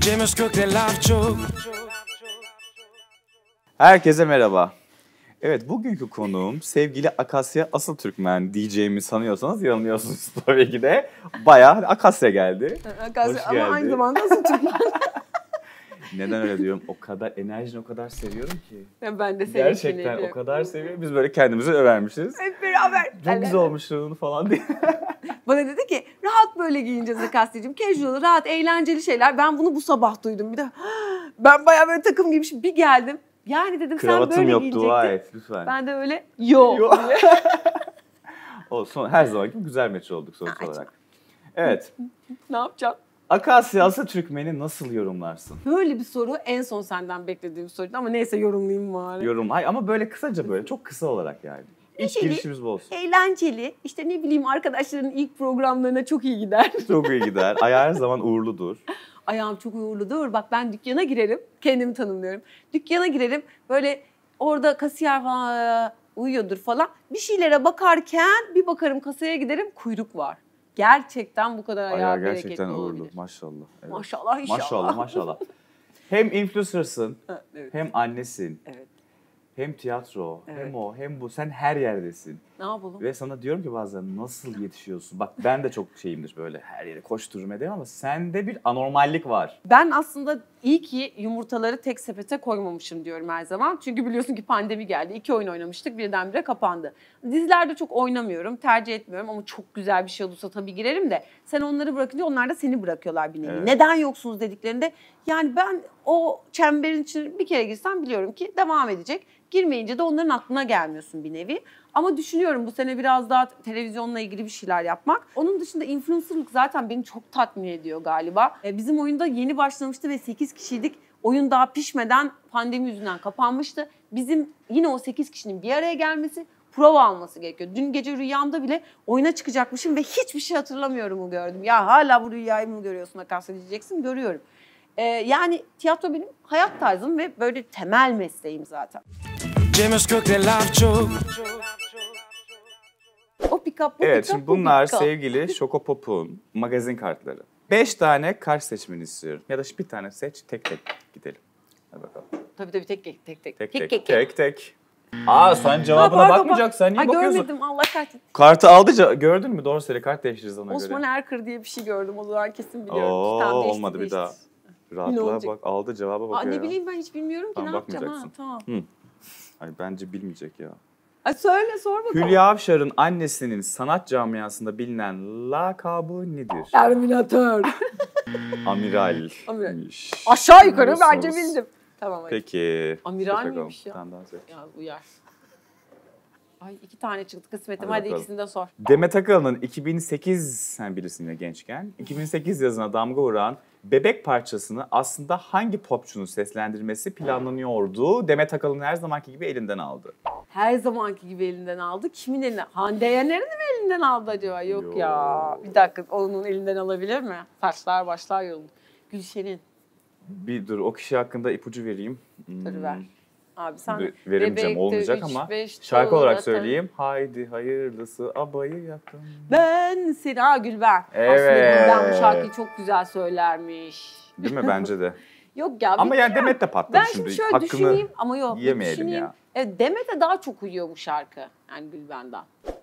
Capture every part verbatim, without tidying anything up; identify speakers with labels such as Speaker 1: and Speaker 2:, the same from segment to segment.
Speaker 1: Cem Özkök'le laf çok.
Speaker 2: Herkese merhaba. Evet, bugünkü konuğum sevgili Akasya Asıltürkmen diyeceğimi sanıyorsanız yanılıyorsunuz tabii ki de. Bayağı Akasya geldi.
Speaker 3: Akasya
Speaker 2: Hoş
Speaker 3: ama
Speaker 2: geldi.
Speaker 3: aynı zamanda Asıltürkmen.
Speaker 2: Neden öyle diyorum? O kadar enerjini o kadar seviyorum ki.
Speaker 3: Ya ben de seni
Speaker 2: Gerçekten o kadar seviyorum. Biz böyle kendimizi övermişiz.
Speaker 3: Hep beraber.
Speaker 2: Çok güzel olmuşsun falan diye.
Speaker 3: Bana dedi ki rahat böyle giyineceğiz Akasya'cığım. Casual, rahat, eğlenceli şeyler. Ben bunu bu sabah duydum. Bir de ben bayağı böyle takım giymişim. Bir geldim. Yani dedim
Speaker 2: Kravatım
Speaker 3: sen böyle
Speaker 2: yok,
Speaker 3: giyecektin.
Speaker 2: dua et lütfen.
Speaker 3: Ben de öyle yo.
Speaker 2: Yo. Olsun, her zamanki gibi güzel meç olduk sonuç
Speaker 3: Ay,
Speaker 2: olarak. Evet.
Speaker 3: Ne yapacağım?
Speaker 2: Akasya Asıltürkmen'i nasıl yorumlarsın?
Speaker 3: Böyle bir soru en son senden beklediğim soruydu ama neyse yorumlayayım bari.
Speaker 2: Yorum. Hayır ama böyle kısaca böyle çok kısa olarak yani. İlk
Speaker 3: Neşeli,
Speaker 2: girişimiz bu olsun.
Speaker 3: Eğlenceli. İşte ne bileyim arkadaşların ilk programlarına çok iyi gider.
Speaker 2: Çok iyi gider. Ayağı her zaman uğurludur.
Speaker 3: Ayağım çok uğurludur. Bak ben dükkana girerim. Kendimi tanımlıyorum. Dükkana girerim. Böyle orada kasiyer falan uyuyordur falan. Bir şeylere bakarken bir bakarım kasaya giderim. Kuyruk var. Gerçekten bu kadar ayağı,
Speaker 2: Ayağı
Speaker 3: bereketli
Speaker 2: gerçekten uğurlu.
Speaker 3: olabilir.
Speaker 2: Maşallah. Evet.
Speaker 3: Maşallah inşallah.
Speaker 2: Maşallah maşallah. Hem influencer'sın,
Speaker 3: Evet.
Speaker 2: hem annesin,
Speaker 3: Evet.
Speaker 2: hem tiyatro,
Speaker 3: Evet.
Speaker 2: hem o, hem bu. Sen her yerdesin.
Speaker 3: Ne yapalım?
Speaker 2: Ve sana diyorum ki bazen nasıl yetişiyorsun? Bak ben de çok şeyimdir böyle her yere koştururum edemem ama sende bir anormallik var.
Speaker 3: Ben aslında iyi ki yumurtaları tek sepete koymamışım diyorum her zaman. Çünkü biliyorsun ki pandemi geldi. İki oyun oynamıştık, birdenbire kapandı. Dizilerde çok oynamıyorum, tercih etmiyorum ama çok güzel bir şey olursa tabii girerim de sen onları bırakınca onlar da seni bırakıyorlar bir nevi.
Speaker 2: Evet.
Speaker 3: Neden yoksunuz dediklerinde yani ben o çemberin içine bir kere girsem biliyorum ki devam edecek. Girmeyince de onların aklına gelmiyorsun bir nevi. Ama düşünüyorum bu sene biraz daha televizyonla ilgili bir şeyler yapmak. Onun dışında influencerlık zaten beni çok tatmin ediyor galiba. E, bizim oyunda yeni başlamıştı ve sekiz kişiydik. Oyun daha pişmeden pandemi yüzünden kapanmıştı. Bizim yine o sekiz kişinin bir araya gelmesi, prova alması gerekiyor. Dün gece rüyamda bile oyuna çıkacakmışım ve hiçbir şey hatırlamıyorum o gördüm. Ya hala bu rüyayı mı görüyorsun Akasya diyeceksin, görüyorum. E, yani tiyatro benim hayat tarzım ve böyle temel mesleğim zaten.
Speaker 1: Cem Özkök'le laf çok.
Speaker 3: O pick-up, bu
Speaker 2: Evet,
Speaker 3: pick-up,
Speaker 2: şimdi
Speaker 3: bu
Speaker 2: bunlar
Speaker 3: pick-up.
Speaker 2: sevgili Şokopop'un magazin kartları. Beş tane kart seçmeni istiyorum. Ya da bir tane seç, tek tek gidelim. Hadi bakalım.
Speaker 3: Tabii tabii tek tek tek tek.
Speaker 2: Tek
Speaker 3: tek,
Speaker 2: tek,
Speaker 3: tek.
Speaker 2: tek tek. Aa sen cevabına
Speaker 3: Ha, pardon,
Speaker 2: bakmayacaksın. Sen niye
Speaker 3: Ay,
Speaker 2: bakıyorsun?
Speaker 3: görmedim Allah kahretsin.
Speaker 2: Kartı aldı, ca- gördün mü? Doğru söyle, kart değiştiririz ona
Speaker 3: Osman
Speaker 2: göre.
Speaker 3: Erkır diye bir şey gördüm. O zaman kesin biliyorum.
Speaker 2: Oo,
Speaker 3: Tamam, değiştir,
Speaker 2: olmadı bir
Speaker 3: değiştir.
Speaker 2: daha.
Speaker 3: Ne
Speaker 2: Rahatlığa
Speaker 3: olacak?
Speaker 2: bak, aldı cevaba
Speaker 3: Aa,
Speaker 2: bakıyor
Speaker 3: ne
Speaker 2: ya.
Speaker 3: bileyim ben hiç bilmiyorum ki
Speaker 2: Tamam,
Speaker 3: ne yapacağım ha.
Speaker 2: bakmayacaksın.
Speaker 3: Tamam.
Speaker 2: Hı. Ay, bence bilmeyecek ya.
Speaker 3: Ay, söyle sor bakalım.
Speaker 2: Hülya Avşar'ın annesinin sanat camiasında bilinen lakabı nedir?
Speaker 3: Terminator.
Speaker 2: Amiral.
Speaker 3: Amiral.
Speaker 2: İş.
Speaker 3: Aşağı yukarı
Speaker 2: Biliyorsunuz.
Speaker 3: bence bildim. Tamam hadi.
Speaker 2: Peki.
Speaker 3: Amiral
Speaker 2: Seç bakalım.
Speaker 3: miymiş ya?
Speaker 2: Bir tane daha seç.
Speaker 3: Ya uyar. Ay iki tane çıktı kısmetim.
Speaker 2: Hadi
Speaker 3: Hadi,
Speaker 2: bakalım.
Speaker 3: ikisini de sor.
Speaker 2: Demet Akalın'ın iki bin sekiz, sen bilirsin ya gençken, iki bin sekiz yazına damga vuran Bebek parçasını aslında hangi popçunun seslendirmesi planlanıyordu? Demet Akalın her zamanki gibi elinden aldı.
Speaker 3: Her zamanki gibi elinden aldı. Kimin elinden? Hande Yener'in mi elinden aldı acaba? Yok
Speaker 2: Yo.
Speaker 3: ya. Bir dakika onun elinden alabilir mi? Saçlar başlar yolunda. Gülşen'in.
Speaker 2: Bir dur, o kişi hakkında ipucu vereyim.
Speaker 3: Dur
Speaker 2: Hmm,
Speaker 3: ver. Abi sen
Speaker 2: dur, Veremeyeceğim,
Speaker 3: Bebekte
Speaker 2: olmayacak
Speaker 3: üç,
Speaker 2: ama
Speaker 3: beş
Speaker 2: şarkı
Speaker 3: tuğla
Speaker 2: olarak
Speaker 3: tan-
Speaker 2: söyleyeyim. Haydi hayırlısı abayı yakın.
Speaker 3: Ben seni, ha Gülben. Aslında
Speaker 2: Evet.
Speaker 3: Gülben bu şarkıyı çok güzel söylermiş.
Speaker 2: Değil mi? Bence de.
Speaker 3: Yok ya.
Speaker 2: Ama yani
Speaker 3: bilmiyorum.
Speaker 2: Demet de patladı
Speaker 3: Ben
Speaker 2: şimdi.
Speaker 3: şimdi şöyle
Speaker 2: Hakkını
Speaker 3: düşüneyim ama yok. bir
Speaker 2: yemeyelim
Speaker 3: düşüneyim.
Speaker 2: ya.
Speaker 3: Evet, Demet'e daha çok uyuyor bu şarkı. Yani Gülben'den.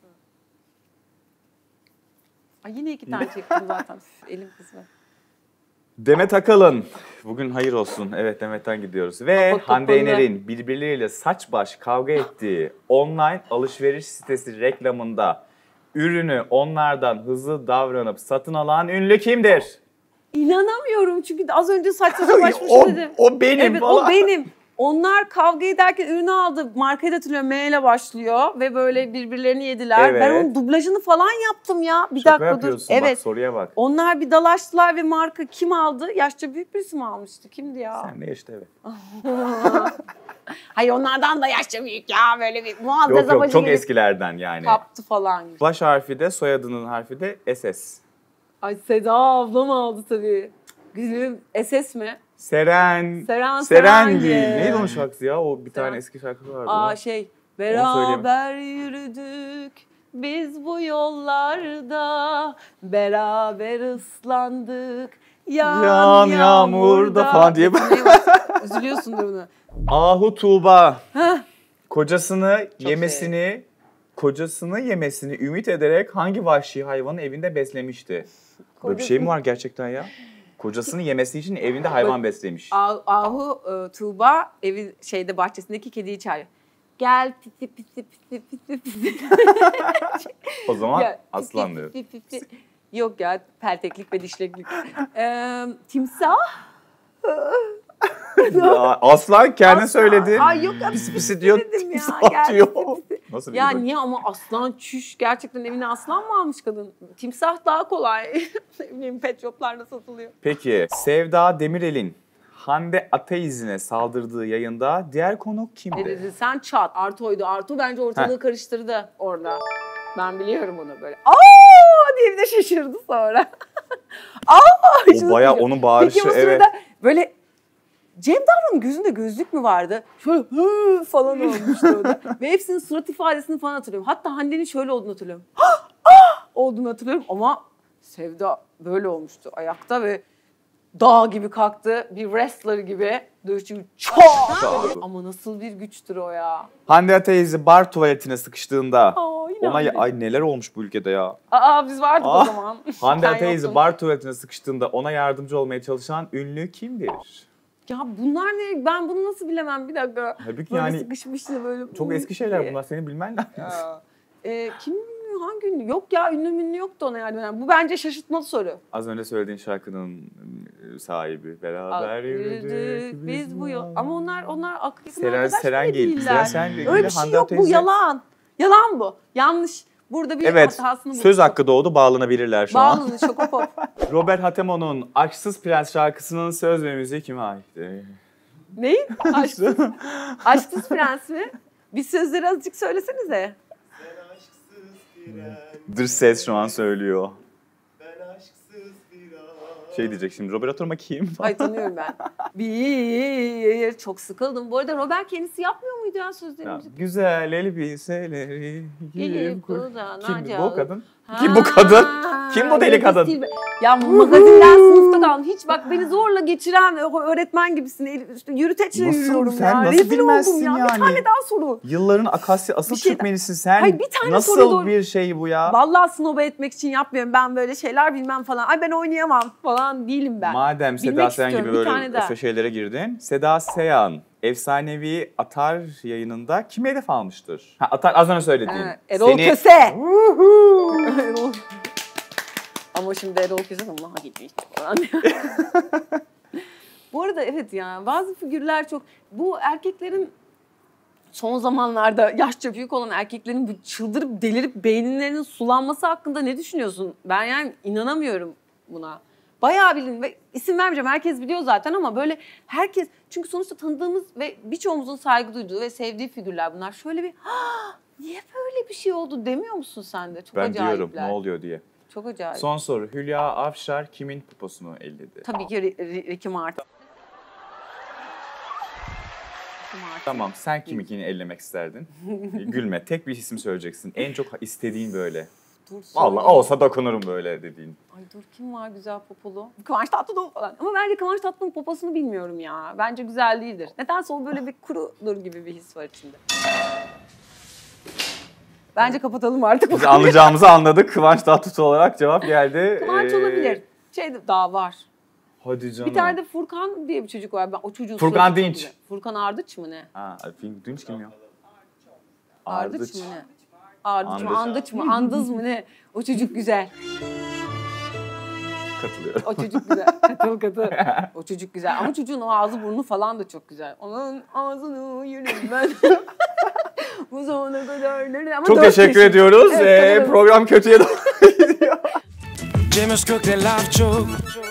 Speaker 3: Ay yine iki tane çektim zaten. Elim kısmı.
Speaker 2: Demet Akalın. Bugün hayır olsun. Evet, Demet'ten gidiyoruz. Ve
Speaker 3: Kapat
Speaker 2: Hande
Speaker 3: kapanı.
Speaker 2: Yener'in birbirleriyle saç baş kavga ettiği online alışveriş sitesi reklamında ürünü onlardan hızlı davranıp satın alan ünlü kimdir?
Speaker 3: İnanamıyorum çünkü az önce saç saça baş başa
Speaker 2: o,
Speaker 3: dedim.
Speaker 2: o benim
Speaker 3: Evet
Speaker 2: falan.
Speaker 3: o benim. Onlar kavga ederken ürünü aldı. Markayı da hatırlıyorum. M ile başlıyor ve böyle birbirlerini yediler.
Speaker 2: Evet.
Speaker 3: Ben onun dublajını falan yaptım ya. Bir
Speaker 2: Şaka
Speaker 3: dakika dur.
Speaker 2: yapıyorsun.
Speaker 3: Evet.
Speaker 2: Bak soruya bak.
Speaker 3: Onlar bir dalaştılar ve marka kim aldı? Yaşça büyük birisi mi almıştı? Kimdi ya?
Speaker 2: Sen ne işte evet.
Speaker 3: Hayır onlardan da yaşça büyük ya. Böyle bir muazzez
Speaker 2: Yok yok,
Speaker 3: abacı
Speaker 2: çok
Speaker 3: gelip
Speaker 2: eskilerden yani.
Speaker 3: kaptı falan.
Speaker 2: Baş harfi de soyadının harfi de S S.
Speaker 3: Ay Seda ablam aldı tabii. Gülüm S S mi?
Speaker 2: Seren.
Speaker 3: Seren
Speaker 2: Serengi.
Speaker 3: Serengi.
Speaker 2: Neydi onun şarkısı ya? O bir
Speaker 3: Seren.
Speaker 2: tane eski şarkısı vardı.
Speaker 3: Aa
Speaker 2: lan.
Speaker 3: şey,
Speaker 2: söyleyeyim.
Speaker 3: beraber yürüdük biz bu yollarda, beraber ıslandık Yağan
Speaker 2: Yağan
Speaker 3: yağmurda
Speaker 2: yağmurda falan diye.
Speaker 3: Üzülüyorsundur bunu.
Speaker 2: Ahu Tuğba.
Speaker 3: Heh.
Speaker 2: Kocasını
Speaker 3: Çok
Speaker 2: yemesini, kocasını yemesini ümit ederek hangi vahşi hayvanı evinde beslemişti? Böyle bir şey mi var gerçekten ya? Kocasını yemesi için evinde hayvan beslemiş.
Speaker 3: Ah- Ahu e, Tuğba evi şeyde bahçesindeki kediyi çağırıyor. Gel pisi pisi pisi pisi pisi.
Speaker 2: O zaman
Speaker 3: Ya,
Speaker 2: aslan
Speaker 3: pisi,
Speaker 2: diyor.
Speaker 3: pisi, pisi. Yok ya pelteklik ve dişleklik. Ee, timsah.
Speaker 2: Ya, aslan kendin söyledin.
Speaker 3: Ay yok ya
Speaker 2: Pisi pisi diyor,
Speaker 3: dedim ya,
Speaker 2: timsah
Speaker 3: gel
Speaker 2: diyor.
Speaker 3: pisi pisi.
Speaker 2: Nasıl
Speaker 3: Ya
Speaker 2: bir
Speaker 3: niye ama aslan çüş gerçekten evine aslan mı almış kadın? Timsah daha kolay. Ne bileyim pet shoplarda satılıyor.
Speaker 2: Peki Sevda Demirel'in Hande Ataiz'ine saldırdığı yayında diğer konuk
Speaker 3: Ne
Speaker 2: kimdi?
Speaker 3: dedi sen çat. Arto'ydu. Arto bence ortalığı
Speaker 2: Heh.
Speaker 3: karıştırdı orada. Ben biliyorum onu böyle. Aa diye bir de şaşırdı sonra. Aa!
Speaker 2: O bayağı onun bağırışı,
Speaker 3: Peki o sırada
Speaker 2: evet.
Speaker 3: böyle Cem Davran'ın gözünde gözlük mü vardı? Şöyle hı falan olmuştu orada. Ve hepsinin surat ifadesini falan hatırlıyorum. Hatta Hande'nin şöyle olduğunu hatırlıyorum. Ha! Ah! Olduğunu hatırlıyorum ama Sevda böyle olmuştu ayakta ve dağ gibi kalktı. Bir wrestler gibi dövüşçü çok. Ama nasıl bir güçtür o ya.
Speaker 2: Hande Ataiz'i bar tuvaletine sıkıştığında
Speaker 3: Aa, yine
Speaker 2: ona
Speaker 3: Hande.
Speaker 2: ay neler olmuş bu ülkede ya.
Speaker 3: Aa biz vardık
Speaker 2: Aa,
Speaker 3: o zaman.
Speaker 2: Hande
Speaker 3: Sen
Speaker 2: Ataiz'i
Speaker 3: yoktun.
Speaker 2: bar tuvaletine sıkıştığında ona yardımcı olmaya çalışan ünlü kimdir?
Speaker 3: Ya bunlar ne? Ben bunu nasıl bilemem bir dakika.
Speaker 2: Halbuki
Speaker 3: Böyle
Speaker 2: yani
Speaker 3: sıkışmıştı böyle.
Speaker 2: çok eski şeyler bunlar, senin bilmen lazım.
Speaker 3: Ya. Ee, kim ünlü? Hangi ünlü? Yok ya ünlü münlü yoktu ona yani. Yani bu bence şaşırtmalı soru.
Speaker 2: Az önce söylediğin şarkının e, sahibi. Beraber yürüdük
Speaker 3: biz bu yol. Ama onlar onlar akıl
Speaker 2: Seren
Speaker 3: arkadaş
Speaker 2: Serengil.
Speaker 3: bile değiller.
Speaker 2: Seren Serengil.
Speaker 3: Öyle bir şey
Speaker 2: Hande
Speaker 3: yok bu
Speaker 2: Ataiz'i-
Speaker 3: yalan. Yalan bu. Yanlış. Burada bir
Speaker 2: Evet,
Speaker 3: hatasını
Speaker 2: söz
Speaker 3: bulmuş.
Speaker 2: hakkı doğdu, bağlanabilirler şu an.
Speaker 3: Bağlanın şokopop.
Speaker 2: Robert Hatemo'nun Aşksız Prens şarkısının söz ve müziği kime aitti?
Speaker 3: Neyin? Aşksız, aşksız prens mi? Bir sözleri azıcık söylesenize.
Speaker 4: Ben aşksız bir
Speaker 2: Dış ses şu an söylüyor.
Speaker 4: ben aşksız bir an.
Speaker 2: Şey diyecek şimdi, Robert Hatemo kim?
Speaker 3: Ay tanıyorum ben. Bir çok sıkıldım. Bu arada Robert kendisi yapmıyor muydu ya sözleri
Speaker 2: Ya,
Speaker 3: müzik?
Speaker 2: güzel elbiseleri
Speaker 3: Gelip
Speaker 2: giyip kur-
Speaker 3: buradan
Speaker 2: Kim bu
Speaker 3: acaba-
Speaker 2: kadın?
Speaker 3: Ha,
Speaker 2: Kim bu kadın? Kim bu deli
Speaker 3: Yıldız
Speaker 2: kadın?
Speaker 3: Tilbe. Ya magazinden sınıfta kaldım. Hiç bak beni zorla geçiren öğretmen gibisin. El- işte Yürüteçle
Speaker 2: Nasıl?
Speaker 3: yürüyorum
Speaker 2: Sen
Speaker 3: ya.
Speaker 2: nasıl
Speaker 3: Rezil
Speaker 2: bilmezsin
Speaker 3: oldum ya.
Speaker 2: yani?
Speaker 3: Bir tane daha soru.
Speaker 2: Yılların Akasya asıl
Speaker 3: Bir şey-
Speaker 2: Türkmenisin sen.
Speaker 3: Hayır, bir tane
Speaker 2: Nasıl
Speaker 3: soruya doğru-
Speaker 2: bir şey bu ya?
Speaker 3: Vallahi snoba etmek için yapmıyorum. Ben böyle şeyler bilmem falan. Ay ben oynayamam falan değilim ben.
Speaker 2: Madem Seda
Speaker 3: Bilmek
Speaker 2: Sayan gibi
Speaker 3: istiyorum, bir
Speaker 2: böyle
Speaker 3: tane daha.
Speaker 2: efe şeylere girdin. Seda Sayan efsanevi Atar yayınında kime hedef almıştır? Ha, Atar az önce söylediğin.
Speaker 3: Ha, Erol
Speaker 2: Seni-
Speaker 3: Köse. Erol. Ama şimdi Erol Köse Allah'a gitmiş falan. Bu arada evet ya bazı figürler çok... Bu erkeklerin son zamanlarda yaşça büyük olan erkeklerin bu çıldırıp delirip beyinlerinin sulanması hakkında ne düşünüyorsun? Ben yani inanamıyorum buna. Bayağı bilin ve isim vermeyeceğim, herkes biliyor zaten ama böyle herkes, çünkü sonuçta tanıdığımız ve birçoğumuzun saygı duyduğu ve sevdiği figürler bunlar. Şöyle bir "Ha, niye böyle bir şey oldu" demiyor musun sen de? Çok
Speaker 2: Ben
Speaker 3: acayipler.
Speaker 2: diyorum ne oluyor diye.
Speaker 3: Çok acayip.
Speaker 2: Son soru. Hülya Avşar kimin poposunu elledi?
Speaker 3: Tabii ki Ri- Ri- Ricky Martin. Ricky Martin.
Speaker 2: Tamam, sen kiminkini ellemek isterdin? Gülme, tek bir isim söyleyeceksin. En çok istediğin böyle.
Speaker 3: Dur,
Speaker 2: Vallahi
Speaker 3: söyleyeyim.
Speaker 2: olsa dokunurum böyle dediğin.
Speaker 3: Ay dur kim var güzel popolu? Kıvanç Tatlıtuğ falan. Ama bence Kıvanç Tatlıtuğ'un poposunu bilmiyorum ya. Bence güzel değildir. Nedense o böyle bir kurudur gibi bir his var içinde. Bence kapatalım artık.
Speaker 2: Biz anlayacağımızı anladık. Kıvanç Tatlıtuğ olarak cevap geldi.
Speaker 3: Kıvanç
Speaker 2: Ee,
Speaker 3: olabilir. Şey de- daha var.
Speaker 2: Hadi canım.
Speaker 3: Bir tane de Furkan diye bir çocuk var. Ben o çocuğun
Speaker 2: Furkan
Speaker 3: suratı çok
Speaker 2: Dinç.
Speaker 3: güzel. Furkan Ardıç mı ne?
Speaker 2: Ha, Fink Dünç kim ya?
Speaker 3: Ardıç, mı ne? Ardıç mı?
Speaker 2: Andıç.
Speaker 3: Andıç mı? Andız mı ne? O çocuk güzel.
Speaker 2: Katılıyorum.
Speaker 3: O çocuk güzel. Katıl katıl. O çocuk güzel. Ama çocuğun o ağzı burnu falan da çok güzel. Onun ağzını yerim ben. Bu zamana kadar nerede? Ama
Speaker 2: Çok
Speaker 3: dört
Speaker 2: teşekkür
Speaker 3: yaşım.
Speaker 2: ediyoruz.
Speaker 3: Evet,
Speaker 2: Ee,
Speaker 3: katılıyorum.
Speaker 2: program kötüye doğru gidiyor.
Speaker 1: James Cook'te laf çok.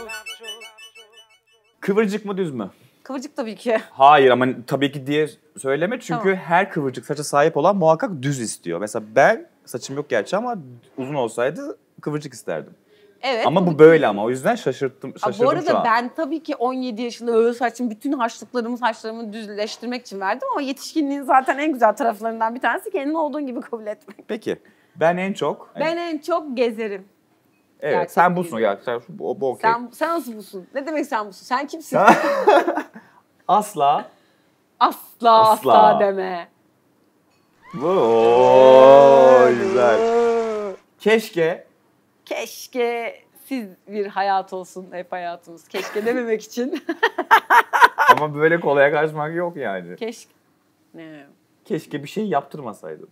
Speaker 2: Kıvırcık mı düz mü?
Speaker 3: Kıvırcık tabii ki.
Speaker 2: Hayır ama tabii ki diye söyleme çünkü
Speaker 3: Tamam.
Speaker 2: her kıvırcık saça sahip olan muhakkak düz istiyor. Mesela ben saçım yok gerçi ama uzun olsaydı kıvırcık isterdim.
Speaker 3: Evet.
Speaker 2: Ama
Speaker 3: tabii
Speaker 2: bu böyle ama o yüzden şaşırttım,
Speaker 3: Aa,
Speaker 2: şaşırdım
Speaker 3: bu
Speaker 2: şu
Speaker 3: arada
Speaker 2: an.
Speaker 3: ben tabii ki on yedi yaşında öyle saçım, bütün haşlıklarımı, saçlarımı düzleştirmek için verdim ama yetişkinliğin zaten en güzel taraflarından bir tanesi kendini olduğun gibi kabul etmek.
Speaker 2: Peki ben en çok
Speaker 3: Ben en çok gezerim.
Speaker 2: Evet
Speaker 3: Gerçek
Speaker 2: sen
Speaker 3: bir
Speaker 2: busun
Speaker 3: izleyici.
Speaker 2: ya. Sen, bu, bu okey.
Speaker 3: Sen, sen nasıl busun? Ne demek sen busun? Sen kimsin?
Speaker 2: Asla.
Speaker 3: asla,
Speaker 2: Asla.
Speaker 3: asla deme.
Speaker 2: Oo, güzel. Keşke.
Speaker 3: Keşke siz bir hayat olsun hep hayatımız. Keşke dememek için.
Speaker 2: Ama böyle kolaya kaçmak yok yani.
Speaker 3: Keşke. Ne?
Speaker 2: Keşke bir şey yaptırmasaydın.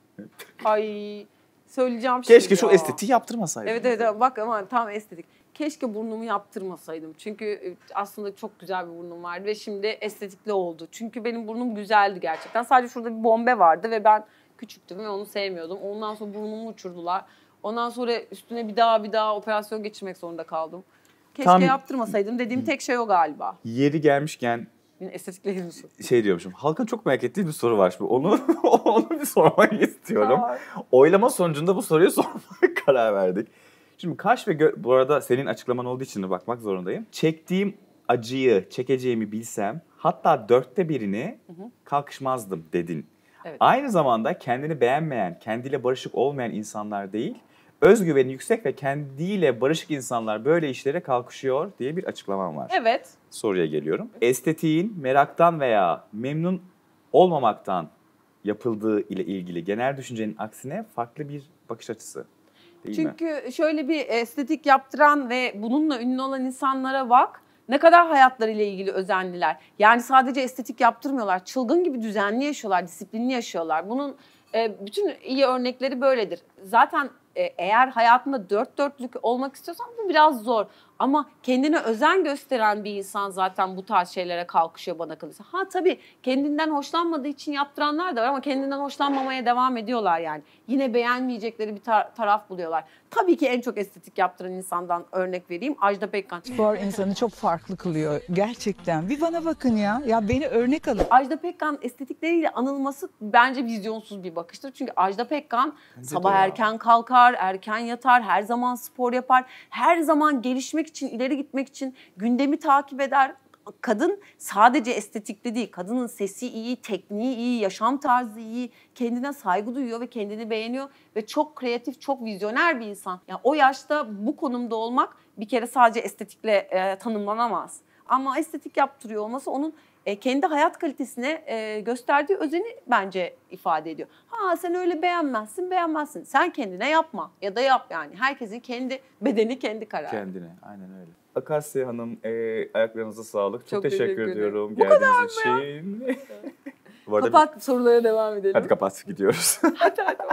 Speaker 3: Ay söyleyeceğim şimdi
Speaker 2: Keşke şu
Speaker 3: ya.
Speaker 2: estetiği yaptırmasaydın.
Speaker 3: Evet evet evet. Bak ama tam estetik. Keşke burnumu yaptırmasaydım. Çünkü aslında çok güzel bir burnum vardı ve şimdi estetikli oldu. Çünkü benim burnum güzeldi gerçekten. Sadece şurada bir bombe vardı ve ben küçüktüm ve onu sevmiyordum. Ondan sonra burnumu uçurdular. Ondan sonra üstüne bir daha bir daha operasyon geçirmek zorunda kaldım. Keşke
Speaker 2: Tam-
Speaker 3: yaptırmasaydım dediğim tek şey o galiba.
Speaker 2: Yeri gelmişken
Speaker 3: Yine estetikle ilgili bir soru.
Speaker 2: şey diyormuşum. Halkın çok merak ettiği bir soru var şimdi. Onu, onu bir sormak istiyorum.
Speaker 3: Aa.
Speaker 2: Oylama sonucunda bu soruyu sormaya karar verdik. Şimdi Kaş ve Gö- bu arada senin açıklaman olduğu için de bakmak zorundayım. Çektiğim acıyı çekeceğimi bilsem hatta dörtte birini kalkışmazdım dedin.
Speaker 3: Evet.
Speaker 2: Aynı zamanda kendini beğenmeyen, kendiyle barışık olmayan insanlar değil, özgüveni yüksek ve kendiyle barışık insanlar böyle işlere kalkışıyor diye bir açıklamam var.
Speaker 3: Evet.
Speaker 2: Soruya geliyorum. Estetiğin meraktan veya memnun olmamaktan yapıldığı ile ilgili genel düşüncenin aksine farklı bir bakış açısı. Değil mi?
Speaker 3: Çünkü şöyle bir estetik yaptıran ve bununla ünlü olan insanlara bak. Ne kadar hayatlarıyla ilgili özenliler. Yani sadece estetik yaptırmıyorlar. Çılgın gibi düzenli yaşıyorlar, disiplinli yaşıyorlar. Bunun e, bütün iyi örnekleri böyledir. Zaten e, eğer hayatında dört dörtlük olmak istiyorsan bu biraz zor. Ama kendine özen gösteren bir insan zaten bu tarz şeylere kalkışıyor bana kalırsa. Ha tabii kendinden hoşlanmadığı için yaptıranlar da var ama kendinden hoşlanmamaya devam ediyorlar yani. Yine beğenmeyecekleri bir tar- taraf buluyorlar. Tabii ki en çok estetik yaptıran insandan örnek vereyim. Ajda Pekkan.
Speaker 5: Spor insanı çok farklı kılıyor gerçekten. Bir bana bakın ya. Ya beni örnek alın.
Speaker 3: Ajda Pekkan estetikleriyle anılması bence vizyonsuz bir bakıştır. Çünkü Ajda Pekkan
Speaker 2: Bence
Speaker 3: sabah
Speaker 2: de ya.
Speaker 3: erken kalkar, erken yatar, her zaman spor yapar. Her zaman gelişmek için, ileri gitmek için gündemi takip eder. Kadın sadece estetikli değil, kadının sesi iyi, tekniği iyi, yaşam tarzı iyi, kendine saygı duyuyor ve kendini beğeniyor ve çok kreatif, çok vizyoner bir insan. Yani o yaşta bu konumda olmak bir kere sadece estetikle e, tanımlanamaz. Ama estetik yaptırıyor olması onun e, kendi hayat kalitesine e, gösterdiği özeni bence ifade ediyor. Ha sen öyle beğenmezsin, beğenmezsin. Sen kendine yapma ya da yap yani. Herkesin kendi bedeni, kendi kararı.
Speaker 2: Kendine, aynen öyle. Akasya Hanım, e, ayaklarınıza sağlık. Çok,
Speaker 3: Çok
Speaker 2: teşekkür,
Speaker 3: teşekkür ederim.
Speaker 2: ediyorum
Speaker 3: Bu
Speaker 2: geldiğiniz için. Bu arada
Speaker 3: Kapat, sorulara devam edelim.
Speaker 2: hadi kapat, gidiyoruz.
Speaker 3: Hadi hadi.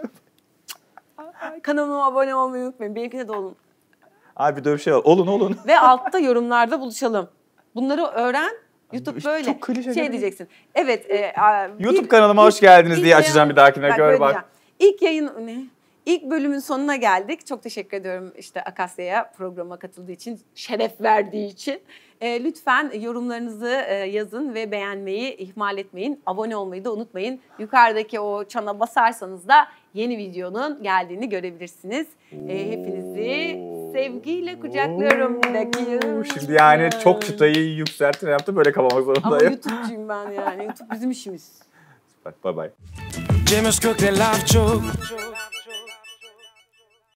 Speaker 3: Kanalıma abone olmayı unutmayın. Benimkine de olun.
Speaker 2: Abi bir de bir şey var. Olun olun.
Speaker 3: Ve altta yorumlarda buluşalım. Bunları öğren. YouTube
Speaker 2: işte
Speaker 3: böyle.
Speaker 2: çok klişe
Speaker 3: Şey
Speaker 2: değil mi?
Speaker 3: diyeceksin. Evet. E, a,
Speaker 2: YouTube
Speaker 3: bir-
Speaker 2: kanalıma hoş
Speaker 3: ilk-
Speaker 2: geldiniz
Speaker 3: ilk
Speaker 2: diye açacağım bir dahakine.
Speaker 3: Bak,
Speaker 2: Gör
Speaker 3: böyle
Speaker 2: bak.
Speaker 3: diyeceğim. İlk yayın ne? İlk bölümün sonuna geldik. Çok teşekkür ediyorum işte Akasya'ya programa katıldığı için, şeref verdiği için. E, lütfen yorumlarınızı e, yazın ve beğenmeyi ihmal etmeyin. Abone olmayı da unutmayın. Yukarıdaki o çana basarsanız da yeni videonun geldiğini görebilirsiniz. E, hepinizi sevgiyle kucaklıyorum. Bekliyorum.
Speaker 2: Şimdi yani çok çıtayı yükseltin yaptım böyle kapamak
Speaker 3: Ama
Speaker 2: zorundayım.
Speaker 3: YouTube'cuyum ben yani. YouTube bizim işimiz.
Speaker 2: Bye bye.
Speaker 1: James Cook, they laugh joke.